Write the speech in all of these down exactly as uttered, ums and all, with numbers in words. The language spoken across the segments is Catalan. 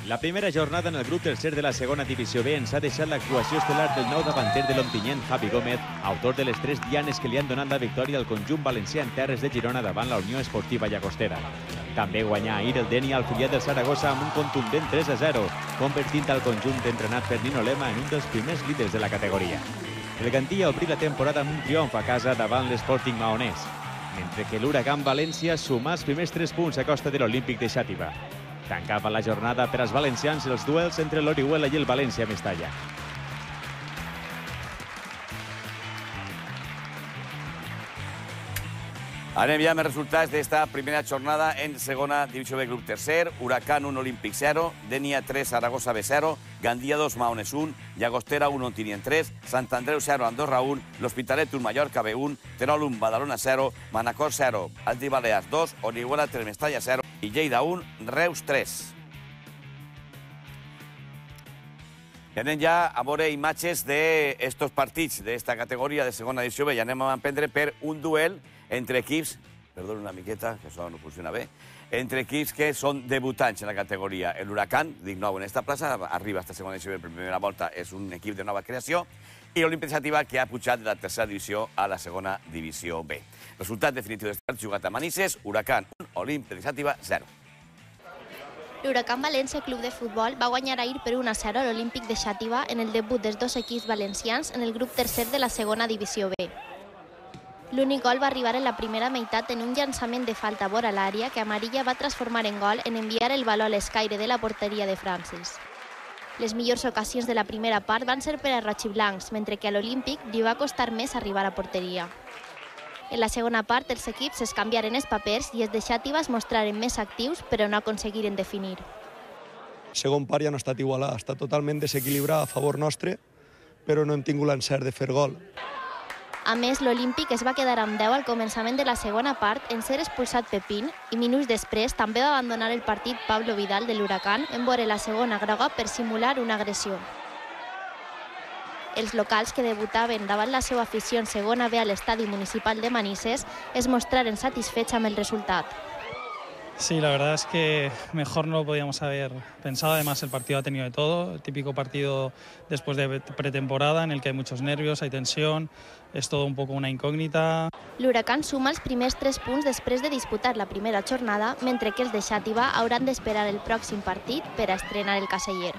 La primera jornada en el grup tercer de la segona divisió B ens ha deixat l'actuació estel·lar del nou davanter de l'Ontinyent, Javi Gómez, autor de les tres dianes que li han donat la victòria al conjunt valencià en terres de Girona davant la Unió Esportiva Llagostera. També guanyà ahir el Denia al filial del Saragossa amb un contundent tres a zero, convertint el conjunt entrenat per Nino Lema en un dels primers líders de la categoria. El Gandia obrí la temporada amb un triomf a casa davant l'Sporting Maonès, mentre que l'Huracan València sumà els primers tres punts a costa de l'Olímpic de Xàtiva. Tancava la jornada per als valencians els duels entre l'Orihuela i el València Mestalla. Anem ja amb els resultats d'esta primera jornada en segona divisió B grup tercer. Huracán un, Olímpic zero, Denia tres, Saragossa B zero, Gandia dos, Maones un, Llagostera un, Ontinyent tres, Sant Andreu zero, Andorra un, l'Hospitalet un, Mallorca B un, Terol un, Badalona zero, Manacor zero, Alti Balears dos, Orihuela tres, Mestalla zero i Lleida un, Reus tres. I anem ja a veure imatges d'estos partits d'esta categoria de segona divisió B i anem a emprendre per un duel entre equips, perdona una miqueta, que això no funciona bé, entre equips que són debutants en la categoria. El Huracán, dic nou en esta plaça, arriba a esta segona divisió B per primera volta, és un equip de nova creació, i l'Olímpic de Xàtiva, que ha pujat de la tercera divisió a la segona divisió B. Resultat definitiu d'este partit jugat a Manises, Huracán un, Olímpic de Xàtiva zero. L'Huracán València Club de Futbol va guanyar ahir per un a zero a l'Olímpic de Xàtiva en el debut dels dos equips valencians en el grup tercer de la segona divisió B. L'únic gol va arribar en la primera meitat en un llançament de falta vora l'àrea que Amarilla va transformar en gol en enviar el baló a l'escaire de la porteria de Francis. Les millors ocasions de la primera part van ser per a rojiblancs, mentre que a l'Olímpic li va costar més arribar a porteria. En la segona part, els equips es canviaren els papers i els de Xàtiva es mostraren més actius, però no aconseguiren definir. El segon part ja no ha estat igualat, ha estat totalment desequilibrat a favor nostre, però no hem tingut l'encert de fer gol. A més, l'Olímpic es va quedar amb deu al començament de la segona part en ser expulsat Pepín i minuts després també va abandonar el partit Pablo Vidal de l'Huracán en veure la segona groga per simular una agressió. Els locals que debutaven davant la seva afició en segona B a l'estadi municipal de Manises es mostraren satisfets amb el resultat. Sí, la verdad es que mejor no lo podíamos haber pensado. Además, el partido ha tenido de todo. El típico partido después de pretemporada en el que hay muchos nervios, hay tensión, es todo un poco una incógnita. L'Huracán suma els primers tres punts després de disputar la primera jornada, mentre que els de Xàtiva hauran d'esperar el pròxim partit per a estrenar el caseller.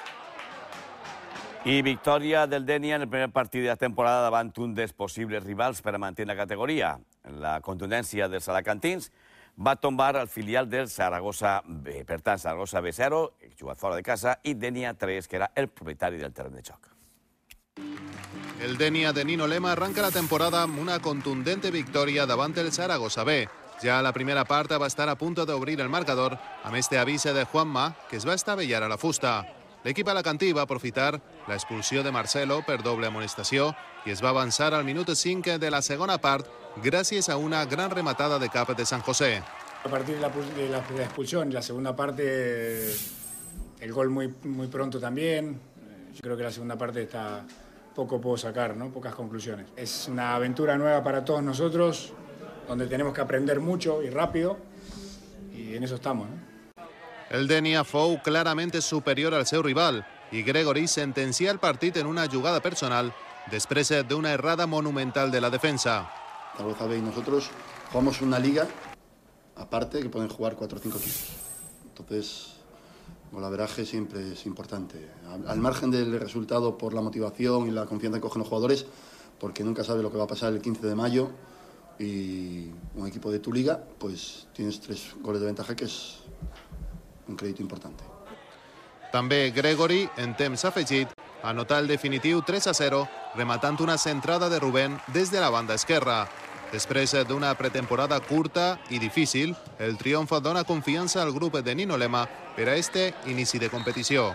I victòria del Denia en el primer partit de la temporada davant un dels possibles rivals per a mantenir la categoria. La contundència dels alacantins va tombar el filial del Saragossa B. Per tant, Saragossa B zero, jugat fora de casa, i Denia tres, que era el propietari del terreny de joc. El Denia de Nino Lema arranca la temporada amb una contundente victòria davant el Saragossa B. Ja a la primera part va estar a punt d'obrir el marcador amb este avise de Juanma, que es va estavellar a la fusta. L'equip alacantí va aprofitar l'expulsió de Marcelo per doble amonestació i es va avançar al minut cinc de la segona part gràcies a una gran rematada de cap de San José. A partir de la, de la, de la expulsión, la segunda parte, el gol muy, muy pronto también. Yo creo que la segunda parte está poco puedo sacar, ¿no? Pocas conclusiones. Es una aventura nueva para todos nosotros, donde tenemos que aprender mucho y rápido, y en eso estamos, ¿no? El Denia fou clarament superior al seu rival i Gregory sentencia el partit en una jugada personal després d'una errada monumental de la defensa. Zaragoza B y nosotros jugamos una liga aparte que pueden jugar cuatro o cinco equipos. Entonces, el golaveraje siempre es importante. Al margen del resultado, por la motivación y la confianza que cogen los jugadores, porque nunca sabes lo que va a pasar el quince de mayo y un equipo de tu liga, pues tienes tres goles de ventaja, que es un crèdit important. També Gregory, en temps afegit, anotà el definitiu tres a zero, rematant una centrada de Rubén des de la banda esquerra. Després d'una pretemporada curta i difícil, el triomf dona confiança al grup de Nino Lema per a este inici de competició.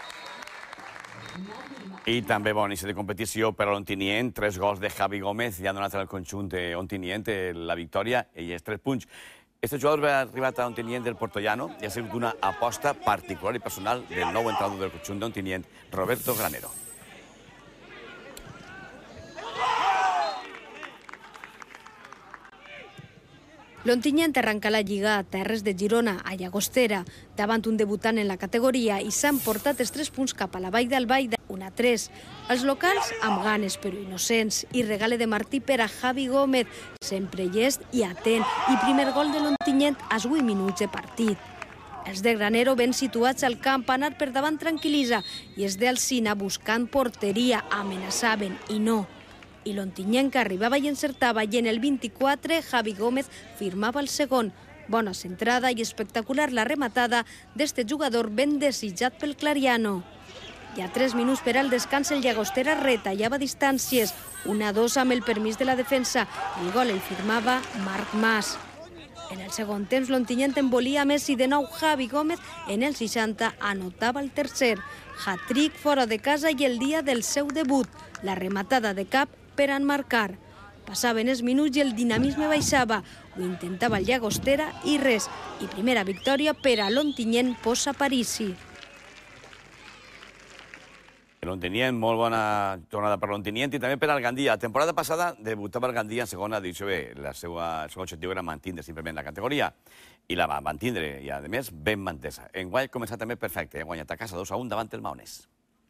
I també bon inici de competició per a l'Ontinyent. Tres gols de Javi Gómez i han donat al conjunt d'Ontinyent la victòria i els tres punts. Este jugador va arribar a Ontinyent del Portollano i ha sigut una aposta particular i personal del nou entrenador del conjunt d'Ontinyent, Roberto Granero. L'Ontinyent arrenca la Lliga a terres de Girona, a Llagostera, davant un debutant en la categoria i s'han portat els tres punts cap a la Vall d'Albaida, un a tres. Els locals, amb ganes però innocents, i regale de Martí per a Javi Gómez, sempre llest i atent, i primer gol de l'Ontinyent als vuit minuts de partit. Els de Granero ben situats al camp, anar per davant tranquil·litza, i els d'Alsina buscant porteria, amenaçaven i no. I l'Ontinyent que arribava i encertava, i en el vint-i-quatre Javi Gómez firmava el segon. Bona centrada i espectacular la rematada d'este jugador ben desitjat pel Clariano. I a tres minuts per al descans el Llagostera retallava distàncies, un a dos amb el permís de la defensa. El gol el firmava Marc Mas. En el segon temps l'Ontinyent embolia més i de nou Javi Gómez en el seixanta anotava el tercer. Hat-trick fora de casa i el dia del seu debut. La rematada de cap per a enmarcar. Passaven els minuts i el dinamisme baixava. Ho intentava el Llagostera i res. I primera victòria per a l'Ontinyent posa Parisi. L'Ontinyent, molt bona tornada per l'Ontinyent i també per al Gandia. La temporada passada debutava el Gandia en segona divisió B. El seu objectiu era mantindre simplement la categoria i la va mantindre i, a més, ben mantesa. Enguany ha començat també perfecte. Ha guanyat a casa dos a un davant el Maonès.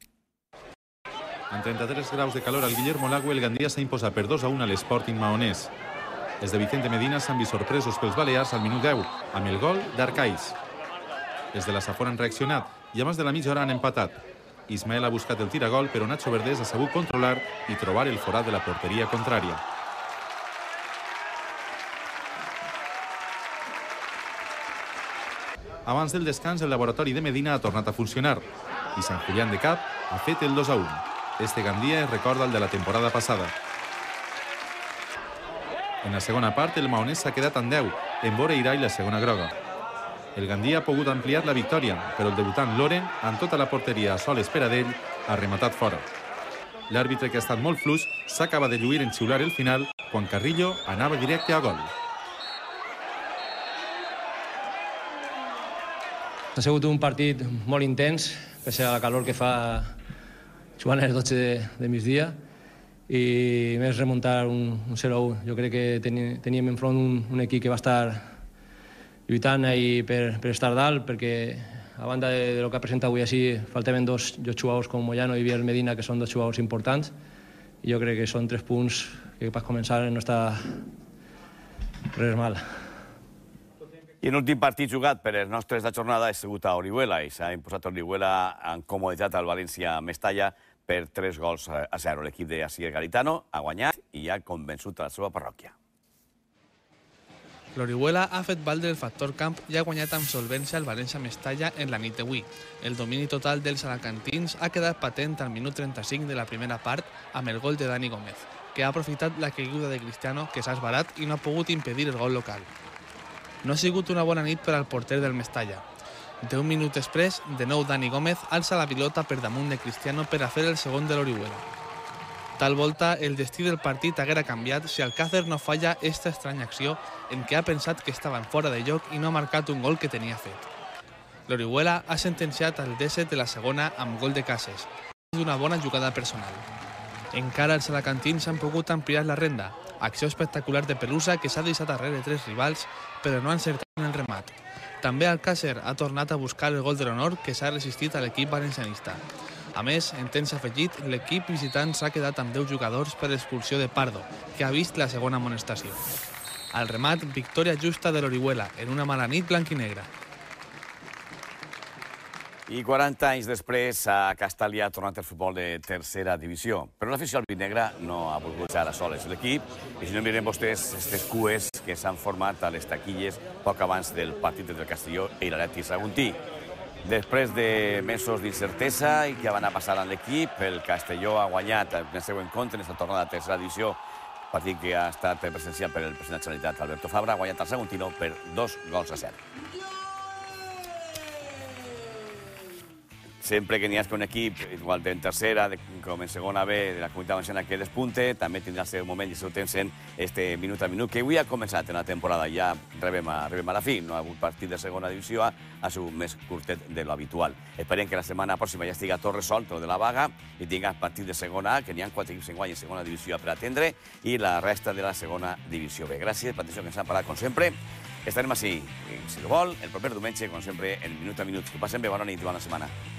En trenta-tres graus de calor al Guillermo Lago, el Gandia s'ha imposat per dos a un a l'Sporting Maonès. Els de Vicente Medina s'han vist sorpresos pels balears al minut deu, amb el gol d'Arcais. Els de la Safor han reaccionat i a més de la mitja hora han empatat. Ismael ha buscat el tiragol, però Nacho Verdés ha sabut controlar i trobar el forat de la porteria contrària. Abans del descans, el laboratori de Medina ha tornat a funcionar i Sant Julián de Cap ha fet el dos a un. Este Gandia es recorda el de la temporada passada. En la segona part, el Maonès s'ha quedat en deu, en vora Irai la segona groga. El Gandia ha pogut ampliar la victòria, però el debutant Loren, amb tota la porteria a soles per a d'ell, ha rematat fora. L'àrbitre, que ha estat molt fluix, s'acaba de lluir en xiular el final quan Carrillo anava directe a gol. Ha sigut un partit molt intens, pese a la calor que fa jugant a les dotze de, de migdia, i més remuntar un, un zero a un. Jo crec que teni, teníem enfront un, un equip que va estar lluitant ahí per, per estar dalt, perquè a banda de, de lo que ha presentat avui així, faltaven dos, dos jugadors com Moyano i Biel Medina, que són dos jugadors importants, i jo crec que són tres punts que per començar no està res mal. I l'últim partit jugat per els nostres de jornada ha sigut a Orihuela i s'ha imposat Orihuela en comoditat al València Mestalla per tres gols a zero. L'equip de Asier Garitano ha guanyat i ha convençut a la seva parròquia. L'Orihuela ha fet valdre el factor camp i ha guanyat amb solvència el València Mestalla en la nit d'avui. El domini total dels alacantins ha quedat patent al minut trenta-cinc de la primera part amb el gol de Dani Gómez, que ha aprofitat la caiguda de Cristiano, que s'ha esbarat i no ha pogut impedir el gol local. No ha sigut una bona nit per al porter del Mestalla. De un minut després, de nou Dani Gómez alça la pilota per damunt de Cristiano per a fer el segon de l'Orihuela. Tal volta, el destí del partit haguera canviat si Alcácer no falla esta estranya acció en què ha pensat que estaven fora de lloc i no ha marcat un gol que tenia fet. L'Orihuela ha sentenciat el dèsset de la segona amb gol de Cases, d'una bona jugada personal. Encara els alacantins han pogut ampliar la renda, acció espectacular de Pelusa que s'ha deixat darrere tres rivals, però no ha encertat en el remat. També Alcácer ha tornat a buscar el gol de l'honor que s'ha resistit a l'equip valencianista. A més, en temps afegit, l'equip visitant s'ha quedat amb deu jugadors per l'expulsió de Pardo, que ha vist la segona amonestació. Al remat, victòria justa de l'Orihuela en una mala nit blanquinegra. I quaranta anys després, a Castelli ha tornat el futbol de tercera divisió. Però l'afició albinegra no ha volgut ser a soles l'equip. I si no miren vostès aquestes cues que s'han format a les taquilles poc abans del partit entre el Castelló i l'Atlètic Saguntí. Després de mesos d'incertesa i que van a passar amb l'equip, el Castelló ha guanyat en el seu encontre en aquesta tornada de tercera divisió, partit que ha estat presenciat per el president de la Generalitat, Alberto Fabra, ha guanyat el Saguntino per dos gols a zero. sempre que n'hi hagi un equip, igual en tercera, com en segona B, de la Comunitat Valenciana que despunte, també tindrà el seu moment i el seu temps en este minut a minut, que avui ha començat en la temporada. Ja rebem a, rebem a la fi, no ha hagut partit de segona divisió A, ha sigut més curtet de lo habitual. Esperem que la setmana pròxima ja estigui tot resolt, tot de la vaga, i tinga partit de segona A, que n'hi ha quatre equips enguany en segona divisió A per atendre, i la resta de la segona divisió B. Gràcies per l'atenció que ens han parlat, com sempre. Estarem així, si ho vol, el proper diumenge, com sempre, en minut a minut. Que passen bé, bona nit i bona setmana.